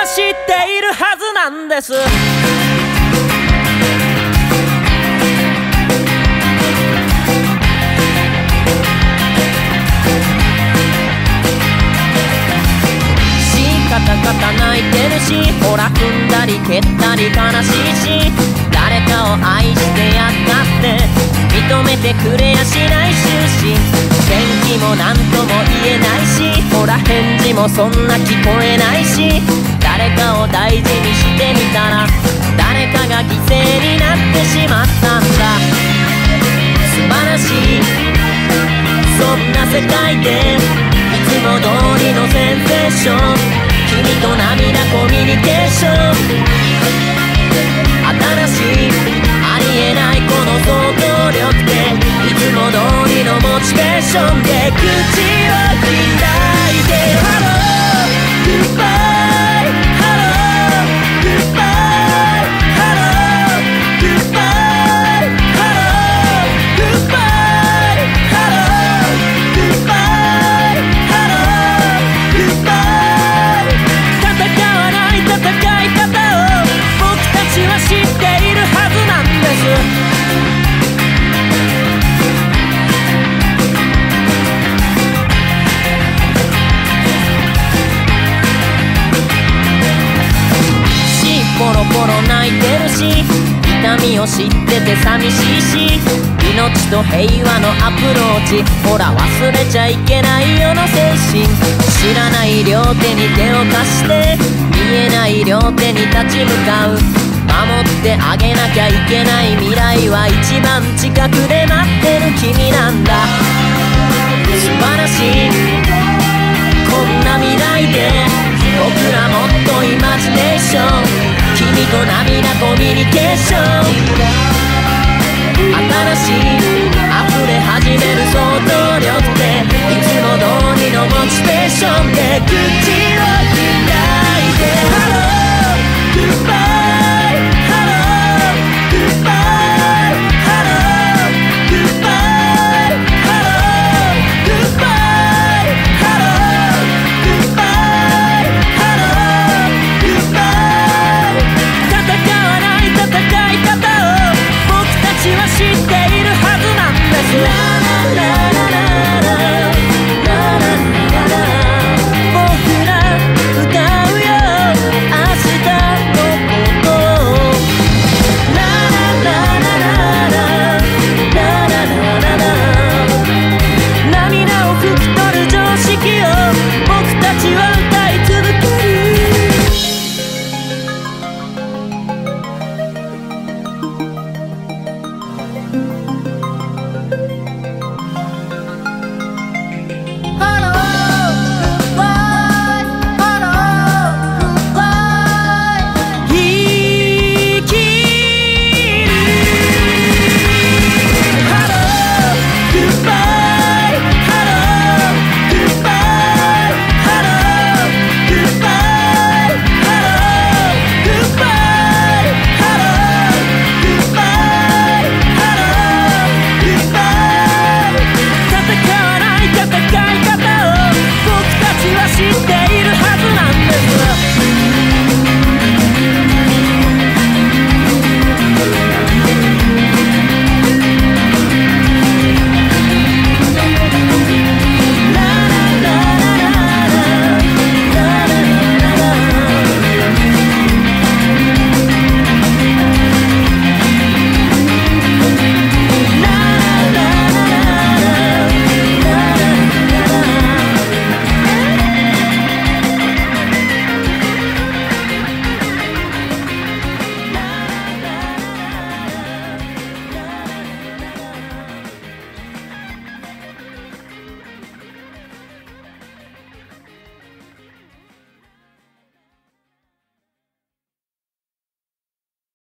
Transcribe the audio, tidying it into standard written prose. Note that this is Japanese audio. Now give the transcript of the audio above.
は知っているはずなんです。カタカタ泣いてるし、ほら踏んだり蹴ったり悲しいし、誰かを愛してやったって認めてくれやしない終始、天気も何とも言えないし、ほら返事もそんな聞こえないし、誰かを大事にしてみたら誰かが犠牲になってしまったんだ。素晴らしいそんな世界でいつも通りのセンセーション、君と涙コミュニケーション、新しいありえないこの想像力でいつも通りのモチベーションで口を開いてハローグッバイハローグッバイハローグッバイハローグッバイハローグッバイハローグッバイ、戦わない戦い方を僕たちは知っているはずなんです。ポロポロ泣いてるし、痛みを知ってて寂しいし、命と平和のアプローチ、ほら忘れちゃいけないよの精神、知らない両手に手を貸して見えない両手に立ち向かう、守ってあげなきゃいけない未来は一番近くで待ってる君なんだ。素晴らしいこんな未来で僕らもっとイマジネーション、君と涙コミュニケーション、新しい溢れ